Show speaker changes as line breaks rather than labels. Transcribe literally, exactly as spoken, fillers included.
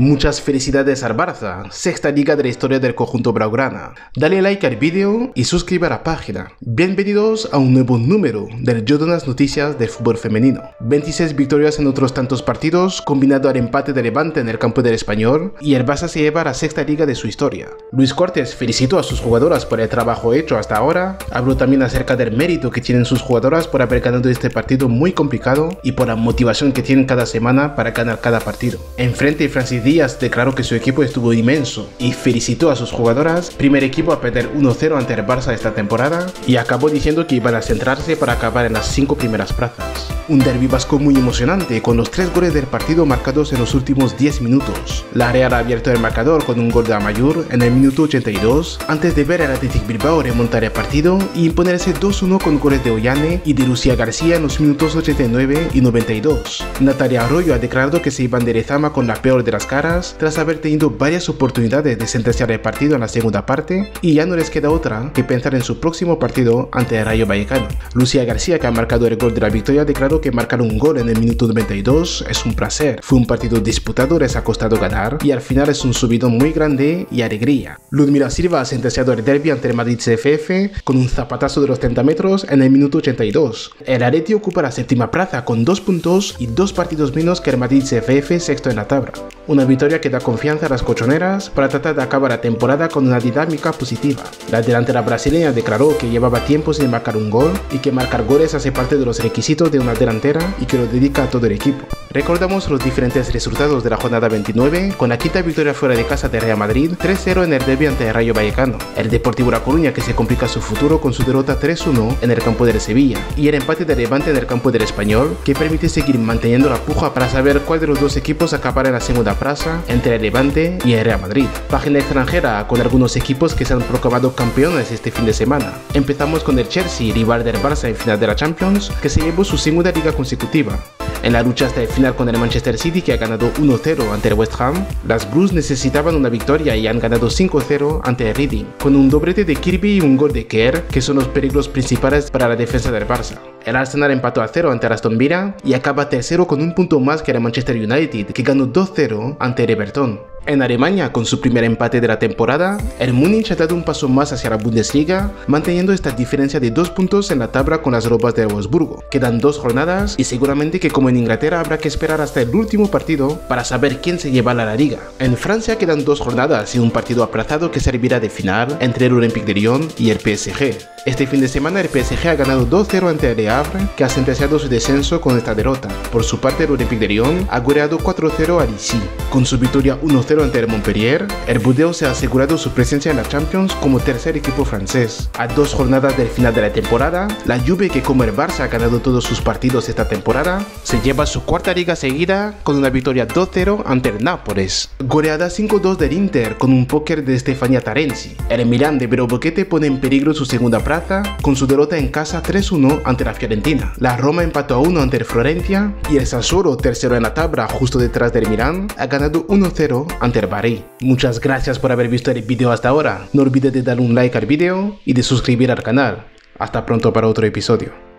Muchas felicidades al Barça, sexta liga de la historia del conjunto blaugrana. Dale like al vídeo y suscríbete a la página. Bienvenidos a un nuevo número del Yo de las Noticias del fútbol femenino. veintiséis victorias en otros tantos partidos, combinado al empate de Levante en el campo del Español, y el Barça se lleva a la sexta liga de su historia. Luis Cortés felicitó a sus jugadoras por el trabajo hecho hasta ahora, habló también acerca del mérito que tienen sus jugadoras por haber ganado este partido muy complicado y por la motivación que tienen cada semana para ganar cada partido. Enfrente, Francis Díaz declaró que su equipo estuvo inmenso y felicitó a sus jugadoras, primer equipo a perder uno cero ante el Barça esta temporada, y acabó diciendo que iban a centrarse para acabar en las cinco primeras plazas. Un derbi vasco muy emocionante con los tres goles del partido marcados en los últimos diez minutos. La Real ha abierto el marcador con un gol de Amayur en el minuto ochenta y dos, antes de ver al Athletic Bilbao remontar el partido y imponerse dos uno con goles de Ollane y de Lucía García en los minutos ochenta y nueve y noventa y dos. Natalia Arroyo ha declarado que se iban de Lezama con la peor de las caras tras haber tenido varias oportunidades de sentenciar el partido en la segunda parte y ya no les queda otra que pensar en su próximo partido ante el Rayo Vallecano. Lucía García, que ha marcado el gol de la victoria, declaró que marcar un gol en el minuto noventa y dos es un placer. Fue un partido disputado, les ha costado ganar y al final es un subidón muy grande y alegría. Ludmila Silva ha sentenciado el derbi ante el Madrid C F F con un zapatazo de los treinta metros en el minuto ochenta y dos. El Atleti ocupa la séptima plaza con dos puntos y dos partidos menos que el Madrid C F F, sexto en la tabla. Una victoria que da confianza a las colchoneras para tratar de acabar la temporada con una dinámica positiva. La delantera brasileña declaró que llevaba tiempo sin marcar un gol y que marcar goles hace parte de los requisitos de una delantera y que lo dedica a todo el equipo. Recordamos los diferentes resultados de la jornada veintinueve, con la quinta victoria fuera de casa de Real Madrid, tres cero en el derbi ante el Rayo Vallecano, el Deportivo La Coruña, que se complica su futuro con su derrota tres uno en el campo del Sevilla, y el empate de Levante en el campo del Español, que permite seguir manteniendo la puja para saber cuál de los dos equipos acabará en la segunda plaza entre el Levante y el Real Madrid. Página extranjera con algunos equipos que se han proclamado campeones este fin de semana. Empezamos con el Chelsea, rival del Barça en final de la Champions, que se llevó su segunda liga consecutiva. En la lucha hasta el final con el Manchester City, que ha ganado uno cero ante el West Ham, las Blues necesitaban una victoria y han ganado cinco cero ante el Reading, con un doblete de Kirby y un gol de Kerr, que son los peligros principales para la defensa del Barça. El Arsenal empató a cero ante el Aston Villa y acaba tercero con un punto más que el Manchester United, que ganó dos cero ante el Everton. En Alemania, con su primer empate de la temporada, el Múnich ha dado un paso más hacia la Bundesliga, manteniendo esta diferencia de dos puntos en la tabla con las Lobas de Wolfsburgo. Quedan dos jornadas y seguramente que, como en Inglaterra, habrá que esperar hasta el último partido para saber quién se lleva a la liga. En Francia quedan dos jornadas y un partido aplazado que servirá de final entre el Olympique de Lyon y el P S G. Este fin de semana el P S G ha ganado dos cero ante el Le Havre, que ha sentenciado su descenso con esta derrota. Por su parte, el Olympique de Lyon ha goleado cuatro cero a Lisieux. Con su victoria uno cero ante el Montpellier, el Bordeaux se ha asegurado su presencia en la Champions como tercer equipo francés. A dos jornadas del final de la temporada, la Juve, que como el Barça ha ganado todos sus partidos esta temporada, se lleva su cuarta liga seguida con una victoria dos cero ante el Nápoles. Goleada cinco dos del Inter con un póker de Stefania Tarenzi. El Milan de Vero Boquete pone en peligro su segunda plaza con su derrota en casa tres uno ante la Fiorentina. La Roma empató a uno ante el Florencia y el Sassuolo, tercero en la tabla justo detrás del Milan, ha ganado uno cero ante el Bari. Muchas gracias por haber visto el vídeo hasta ahora. No olvides de dar un like al vídeo y de suscribir al canal. Hasta pronto para otro episodio.